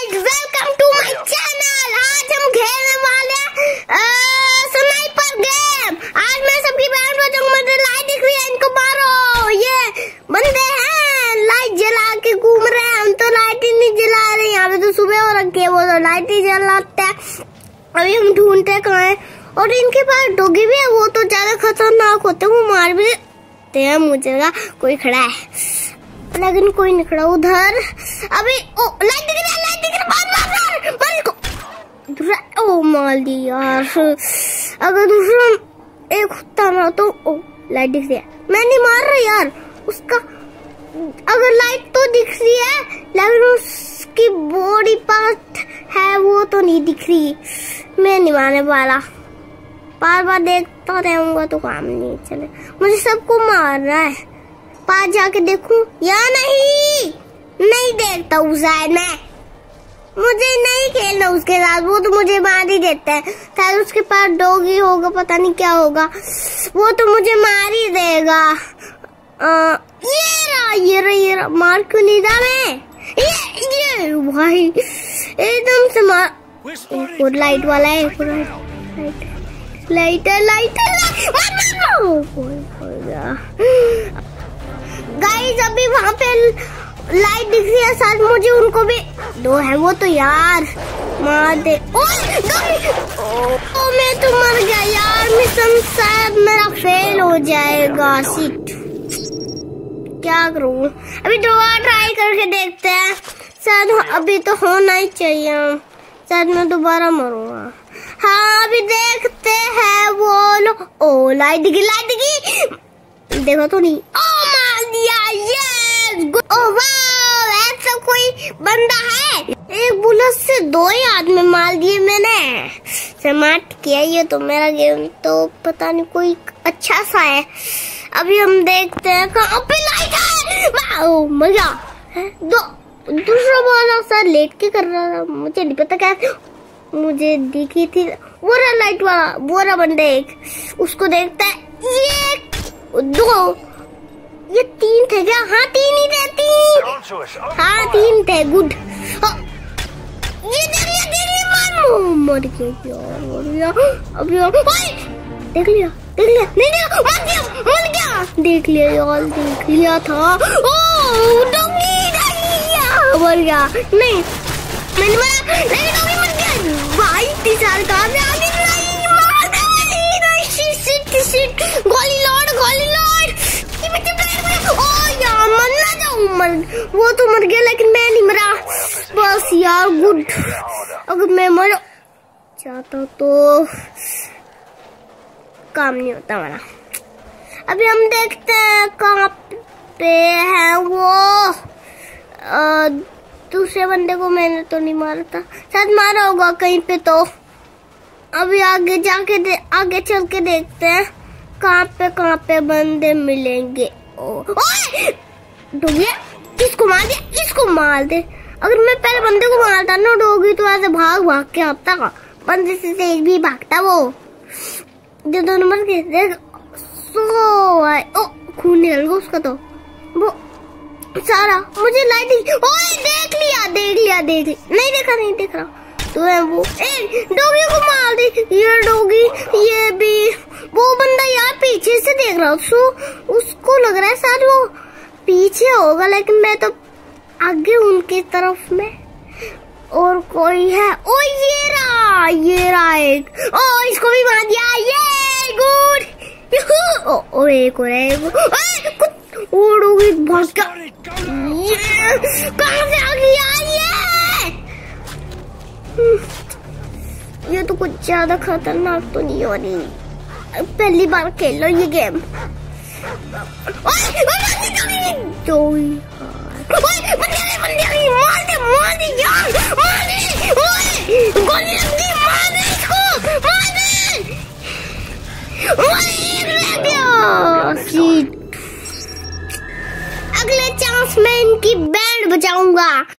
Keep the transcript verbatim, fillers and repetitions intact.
Guys, welcome to my channel. आज हम खेलने वाले स्नाइपर गेम। आज मैं सबकी बैंड बजाऊंगा। मुझे लाइट दिख रही है, इनको मारो। ये बंदे हैं लाइट जला के घूम रहे हैं, हम तो लाइट ही नहीं जला रहे। यहाँ पे तो सुबह हो रखी है, वो तो लाइट ही जलाते हैं। अभी हम ढूंढते कहाँ है, और इनके पास डॉगी भी है, वो तो ज्यादा खतरनाक होते हैं, वो मार भी देते हैं। मुझे लगा कोई खड़ा है, लेकिन कोई नहीं खड़ा उधर। अभी ओ लाइट दिख रहा है, लाइट दिख रहा है, मार मार मार मार इसको। दूसरा ओ मार दी यार। अगर दूसरा एक कुत्ता ना तो ओ लाइट दिख रही है, मैं नहीं मार रहा यार उसका। अगर लाइट तो दिख रही है, लेकिन उसकी बॉडी पार्ट है वो तो नहीं दिख रही। मैं नहीं मारने वाला, बार बार देखता रहूंगा तो काम नहीं चले। मुझे सबको मारना है, पास जाके देखूं या नहीं। नहीं देखता हूँ शायद मैं, मुझे नहीं खेलना उसके साथ, वो तो मुझे मार ही देता है। शायद उसके पास डॉगी होगा, पता नहीं क्या होगा, वो तो मुझे मार ही देगा। आ, ये रहा ये रहा ये रहा, मार क्यों नहीं रहा मैं? ये ये भाई एकदम से मार। एक लाइट वाला है, एक लाइट लाइट लाइट गाइस। अभी वहाँ पे लाइट दिख रही है, साथ मुझे उनको भी दो है, वो तो यार मार दे। ओ, ओ मैं तो मर गया यार, मिशन शायद मेरा फेल हो जाएगा। शिट, क्या करूँ? अभी दोबारा ट्राई करके देखते हैं, शायद अभी तो होना ही चाहिए, शायद मैं दोबारा मरूंगा। हाँ अभी देखते हैं। वो लो, ओ लाइट दिखी लाइट दिखी, देखो तो नहीं। ओ मार दिया, यस गुड। ओ वाह, ऐसा कोई बंदा है। एक बुलेट से दो ही आदमी मार दिए मैंने, स्मार्ट किया। ये तो मेरा गेम तो पता नहीं कोई अच्छा सा है। अभी हम देखते हैं कहाँ पे लाइट है। वाह मजा है। दो दूसरा वाला सा लेट के कर रहा था, मुझे नहीं पता क्या, मुझे दिखी थी वो रहा लाइट वाला, वो रहा बंदे एक, उसको देखता है। ये दो, ये तीन थे क्या? हाँ तीन ही थे, तीन, हाँ तीन थे। गुड। ये देख लिया देख लिया, मर गया यार, मर गया। अभी देख लिया देख लिया नहीं देखा, मर गया मर गया। देख लिया यार, देख लिया था। ओ डॉगी मर गया। नहीं मैंने मारा, लेकिन डॉगी मर गया भाई। तीस साल कहाँ से आगे गोली लॉर्ड गोली लॉर्ड। ओ यार मरना जाऊँ, मर वो तो मर गया, लेकिन मैं नहीं मरा। बस यार गुड। अगर मैं मर जाता तो काम नहीं होता मेरा। अभी हम देखते हैं कहाँ पे है वो। आ, दूसरे बंदे को मैंने तो नहीं मारा था, शायद मारा होगा कहीं पे। तो अभी आगे जाके दे, आगे चल के देखते हैं कहाँ पे कहाँ पे बंदे मिलेंगे। ओए डॉगी, इसको मार दे, इसको मार दे। अगर मैं पहले बंदे को मारता ना डॉगी, तो ऐसे भाग भाग के आता का, बंदे से तेज भी भागता वो। जो दो नंबर के देख सो है। ओ खून निकल गया उसका तो वो सारा। मुझे लाइट ओए देख लिया देख लिया देख लिया नहीं देखा नहीं देख रहा तो है वो। ए डॉगी को मार दे। ये डॉगी, ये भी वो बंदा यार पीछे से देख रहा, उसको उसको लग रहा है शायद वो पीछे होगा, लेकिन मैं तो आगे उनकी तरफ में। और कोई है। ओ ये रहा ये रहा एक। ओ इसको भी मार दिया, ये गुड। ओ, ओ एक और एक उड़ोगी बहुत का। कहाँ से आ गया ये? ये तो कुछ ज्यादा खतरनाक तो नहीं हो रही, पहली बार खेल लो ये गेम। अगले चांस में इनकी बैंड बजाऊंगा।